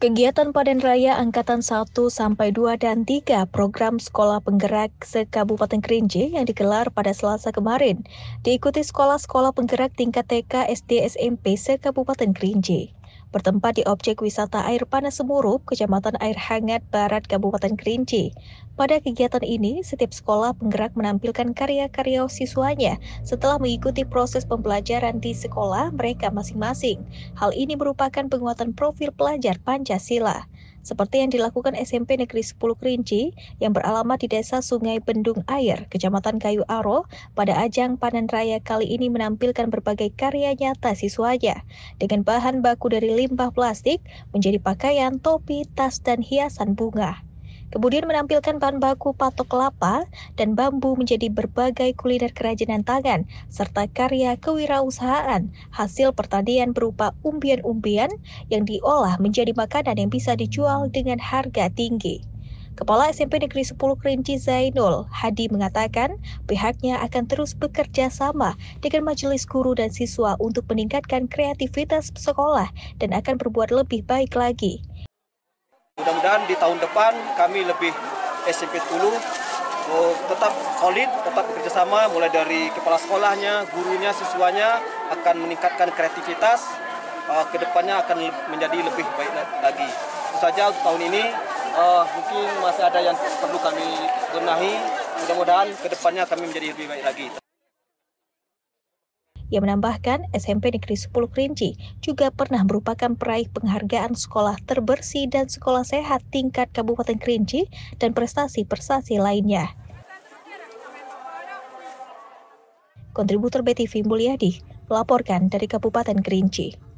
Kegiatan Panen Raya Angkatan 1 sampai 2 dan 3 program Sekolah Penggerak se-Kabupaten Kerinci yang digelar pada Selasa kemarin diikuti sekolah-sekolah penggerak tingkat TK, SD, SMP se-Kabupaten Kerinci. Bertempat di objek wisata air panas Semurup, Kecamatan Air Hangat Barat, Kabupaten Kerinci. Pada kegiatan ini, setiap sekolah penggerak menampilkan karya-karya siswanya setelah mengikuti proses pembelajaran di sekolah mereka masing-masing. Hal ini merupakan penguatan profil pelajar Pancasila, seperti yang dilakukan SMP Negeri 10 Kerinci yang beralamat di Desa Sungai Bendung Air, Kecamatan Kayu Aro. Pada ajang panen raya kali ini menampilkan berbagai karya nyata siswanya dengan bahan baku dari limbah plastik menjadi pakaian, topi, tas, dan hiasan bunga. Kemudian menampilkan bahan baku patok kelapa dan bambu menjadi berbagai kuliner kerajinan tangan, serta karya kewirausahaan hasil pertanian berupa umbian-umbian yang diolah menjadi makanan yang bisa dijual dengan harga tinggi. Kepala SMP Negeri 10 Kerinci Zainul Hadi mengatakan pihaknya akan terus bekerja sama dengan majelis guru dan siswa untuk meningkatkan kreativitas sekolah dan akan berbuat lebih baik lagi. Mudah-mudahan di tahun depan kami lebih SMP 10 tetap solid, tetap bekerja sama mulai dari kepala sekolahnya, gurunya, siswanya akan meningkatkan kreativitas, kedepannya akan menjadi lebih baik lagi. Itu saja untuk tahun ini, mungkin masih ada yang perlu kami benahi, mudah-mudahan kedepannya kami menjadi lebih baik lagi. Ia menambahkan, SMP Negeri 10 Kerinci juga pernah merupakan peraih penghargaan sekolah terbersih dan sekolah sehat tingkat Kabupaten Kerinci dan prestasi-prestasi lainnya. Kontributor BTV Mulyadi melaporkan dari Kabupaten Kerinci.